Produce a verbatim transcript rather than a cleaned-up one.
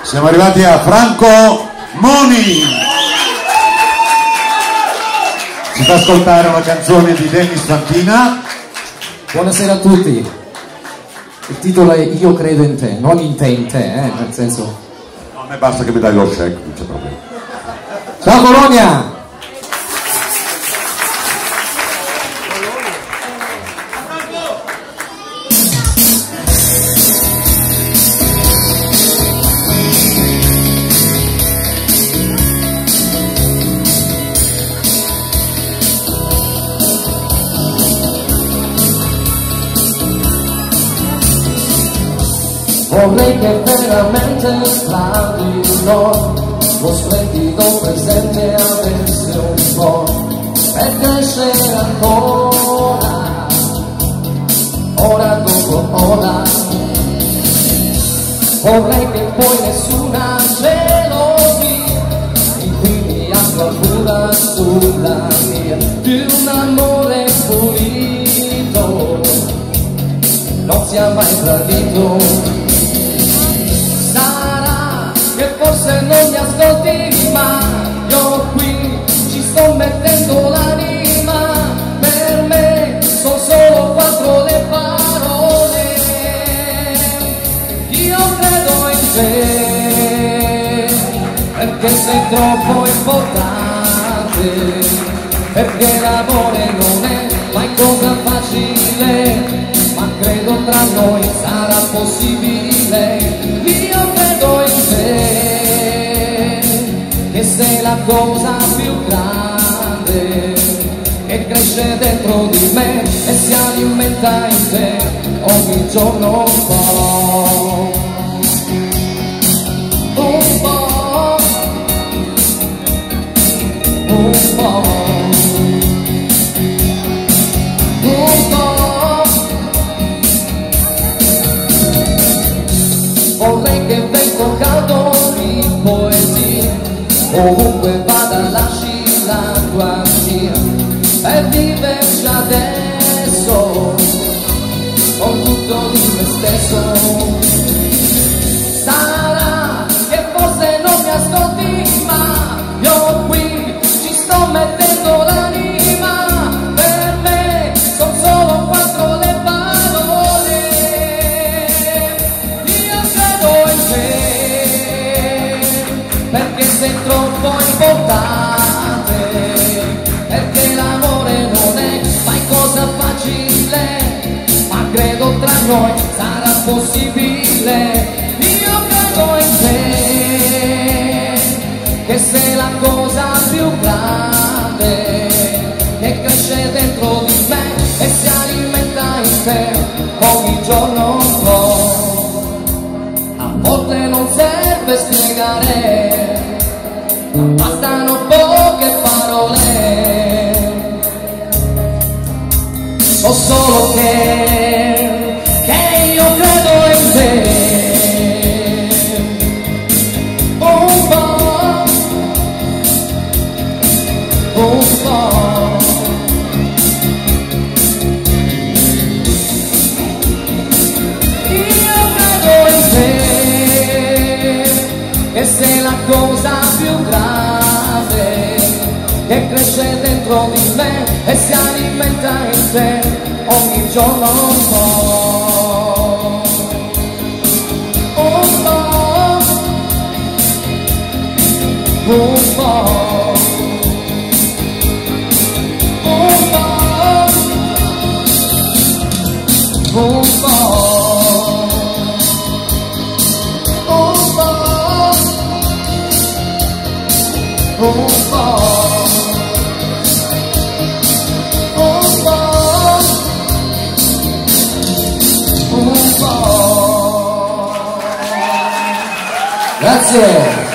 Siamo arrivati a Franco Moni. Ci fa ascoltare una canzone di Dennis Fantina. Buonasera a tutti. Il titolo è Io credo in te, non in te in te, eh, nel senso. No, a me basta che mi dai lo check, non c'è problema. Ciao Colonia! Vorrei che veramente tra di noi lo splendido presente avesse un po' per crescere ancora, ora dopo ora. Vorrei che poi nessuna gelosia infini a qualcuna sulla mia di un amore pulito non sia mai tradito. Che forse non mi ascolti, ma io qui ci sto mettendo l'anima. Per me sono solo quattro le parole. Io credo in te, perché sei troppo importante, perché l'amore non è mai cosa facile, ma credo tra noi sarà possibile. Io credo in te, che sei la cosa più grande, che cresce dentro di me e si alimenta in te ogni giorno un po', un po', un po', un po'. Vorrei che vengo caldo di poesia, ovunque vada lasci la tua scia, per viverci adesso, con tutto di me stesso. Sarà che forse non mi ascolti, ma io qui ci sto mettendo l'anima. Per me sono solo quattro le parole. Io credo in te, perché sei troppo importante, perché l'amore non è mai cosa facile, ma credo tra noi sarà possibile. Io credo in te, che sei la cosa più grande, che cresce dentro di me e si alimenta in te ogni giorno un po'. A volte non serve spiegare, bastano poche parole. So solo che, che io credo in te. Un po', un po'. Io credo in te, che sei la cosa più grande, che cresce dentro di me e si alimenta in te ogni giorno un po', un po', un po', un po', un po'. Un po', un po', un po'. Grazie!